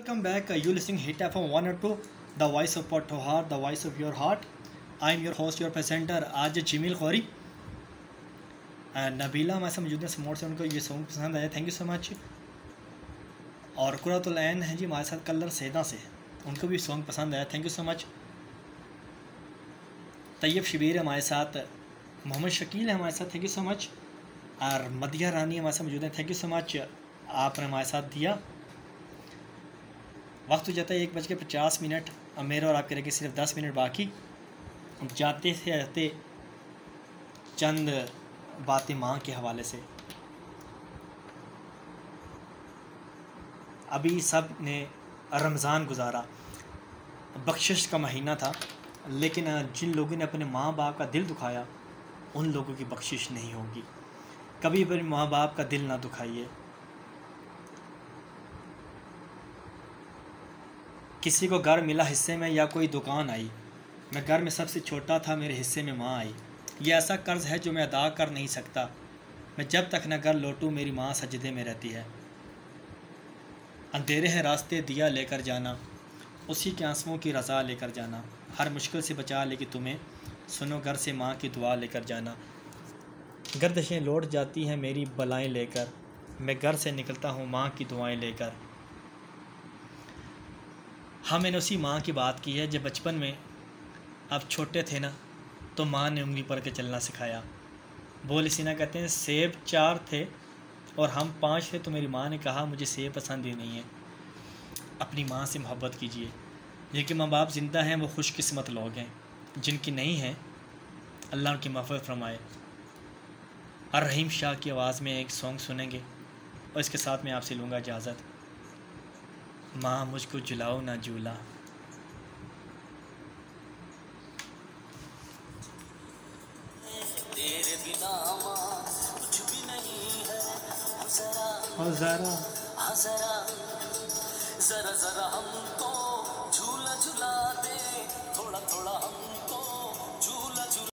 welcome back. You listening Hit FM 102, the voice of Pothohar, the voice of your heart. I am your host, your presenter, आज जिमिल खौरी। नबीला हमारे साथ मौजूद है समोर से, उनको ये सॉन्ग पसंद आया, थैंक यू सो मच। और कुरातुल ऐन है जी हमारे साथ कलर सैदा से, उनको भी सॉन्ग पसंद आया, thank you so much. Tayyab Shabir है हमारे साथ, मोहम्मद शकील है हमारे साथ, थैंक यू सो मच। और मदिया रानी हमारे साथ मौजूद है, थैंक यू सो मच, आपने हमारे साथ दिया। वक्त हो जाता है 1:50। अब मेरे और आपके रह गए सिर्फ 10 मिनट बाकी। जाते से रहते चंद बातें माँ के हवाले से। अभी सब ने रमज़ान गुजारा, बख्शिश का महीना था, लेकिन जिन लोगों ने अपने माँ बाप का दिल दुखाया उन लोगों की बख्शिश नहीं होगी। कभी भी माँ बाप का दिल ना दुखाइए। किसी को घर मिला हिस्से में या कोई दुकान आई, मैं घर में सबसे छोटा था, मेरे हिस्से में माँ आई। ये ऐसा कर्ज़ है जो मैं अदा कर नहीं सकता, मैं जब तक न घर लौटूँ मेरी माँ सजदे में रहती है। अंधेरे हैं रास्ते दिया लेकर जाना, उसी के आंसुओं की रज़ा लेकर जाना। हर मुश्किल से बचा लेगी तुम्हें, सुनो घर से माँ की दुआ लेकर जाना। गर्दिशें लौट जाती हैं मेरी बलाएं लेकर, मैं घर से निकलता हूँ माँ की दुआएं लेकर। हाँ, मैंने उसी माँ की बात की है जब बचपन में आप छोटे थे ना, तो माँ ने उंगली पकड़ के चलना सिखाया। बोल सीना कहते हैं सेब 4 थे और हम 5 थे, तो मेरी माँ ने कहा मुझे सेब पसंद ही नहीं है। अपनी माँ से मोहब्बत कीजिए। जिनके माँ बाप ज़िंदा हैं वो खुशकिस्मत लोग हैं, जिनकी नहीं हैं अल्लाह उनकी मग़फ़िरत फरमाए। और रहीम शाह की आवाज़ में एक सॉन्ग सुनेंगे और इसके साथ मैं आपसे लूँगा इजाज़त। माँ मुझको झुलाओ ना झूला। तेरे बिना माँ कुछ भी नहीं है, ज़रा जरा हमको झूला झुला दे, थोड़ा थोड़ा हम